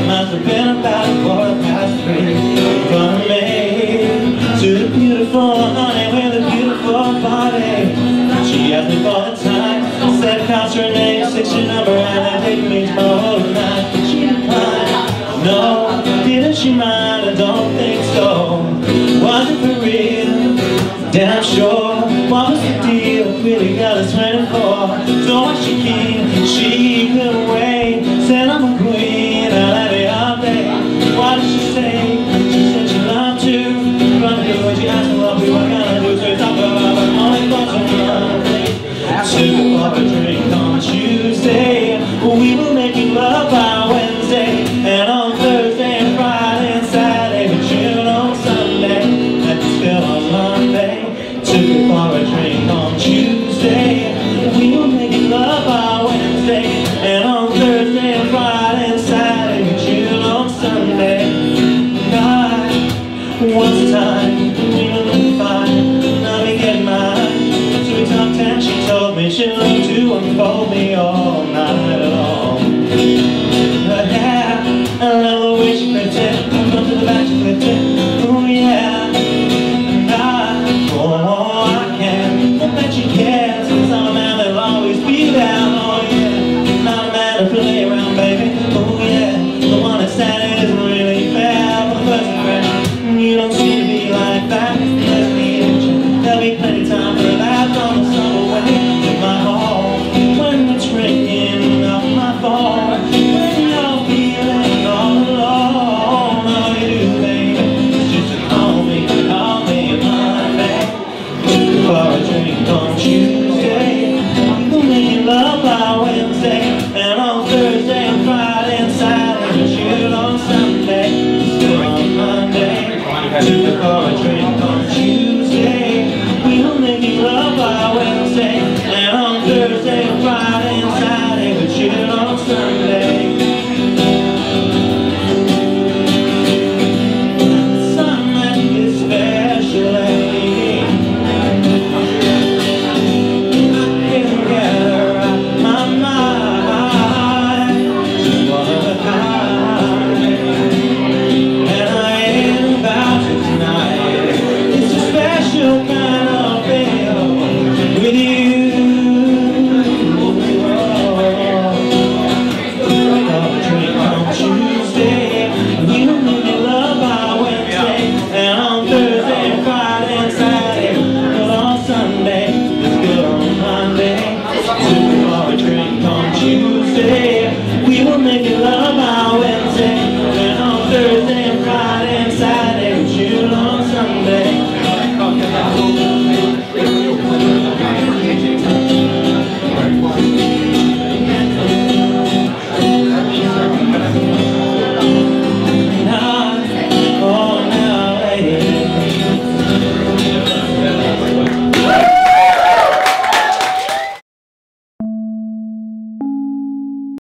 must have been about 3:15. From me to the beautiful honey with a beautiful body. She asked me for the time, said cost her name, 6 your number, and I didn't mean tomorrow night. She declined. No, didn't she mind? I don't think so. Was it for real? Damn sure. What was the deal? Really got us 24.